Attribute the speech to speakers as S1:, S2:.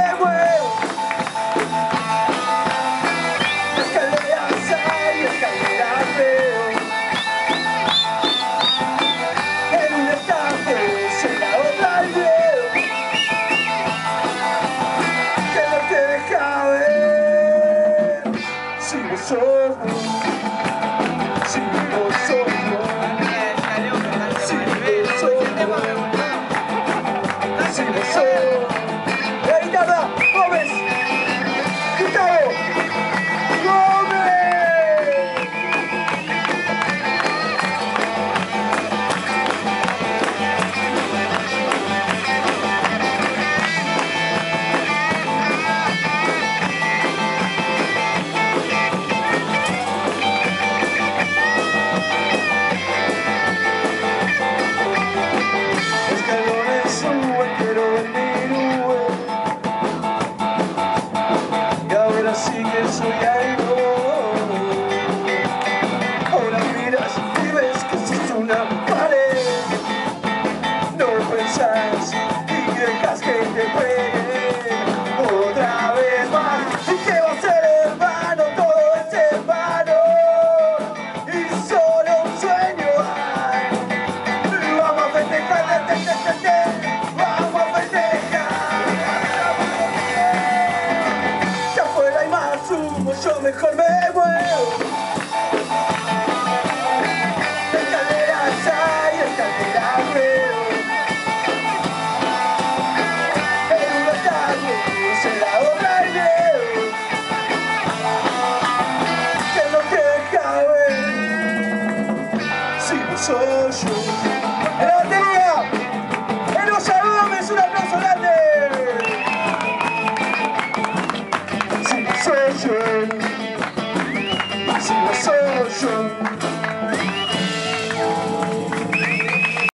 S1: muevo. Escaleras hay, escaleras veo. En un estante, en la otra el miedo que no te deja ver. Si vos sos vos, si vos sos vos, si vos sos vos, si vos sos vos. La guitarra, Gómez, Gustavo, Gómez. Escalones suben, quiero ver mi nube. Y ahora sí que soy algo. Ahora miras y ves que sos una pared. No pensás y dejas que te pegue otra vez más. Y que va a ser en vano, todo es en vano. Y solo un sueño hay. Vamos a festejar, vamos a festejar. Que afuera hay más humo, yo mejor me muevo. Escaleras hay, escaleras veo. En un estadio se la obra el miedo que no te deja ver. Si no soy yo. En la batería, Eloya Gómez, un aplauso grande. Si no soy yo, si no soy yo.